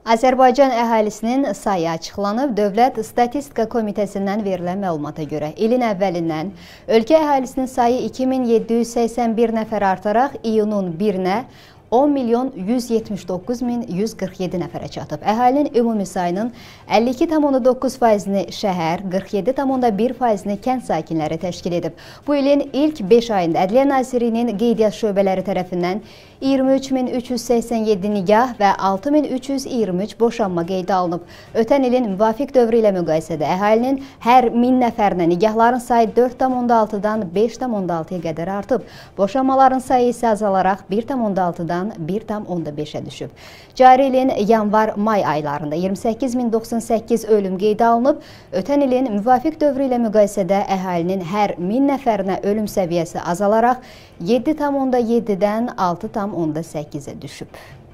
Azərbaycan əhalisinin sayı açıqlanıb. Dövlət Statistika Komitəsindən verilən məlumata görə ilin əvvəlindən ölkə əhalisinin sayı 2781 nəfər artaraq iyunun 1-nə 10.179.147 nəfərə çatıb. Əhalinin ümumi sayının 52,9%-ni şəhər, 47,1%-ni kənd sakinləri təşkil edib. Bu ilin ilk 5 ayında Ədliyyə Nazirliyinin qeydiyyat şöbələri tərəfindən 23.387 nigah və 6.323 boşanma qeydə alınıb. Ötən ilin müvafiq dövrü ilə müqayisədə əhalinin hər 1000 nəfərinə nigahların sayı 4,6-dan 5,6-ya qədər artıb. Boşanmaların sayı isə azalaraq 1,6-dan 1,5-ə düşüb. Cari ilin yanvar-may aylarında 28.098 ölüm qeydə alınıb. Ötən ilin müvafiq dövrü ilə müqayisədə əhalinin hər 1000 nəfərinə ölüm səviyyəsi azalaraq 7,7-dən 6,8-ə düşüb.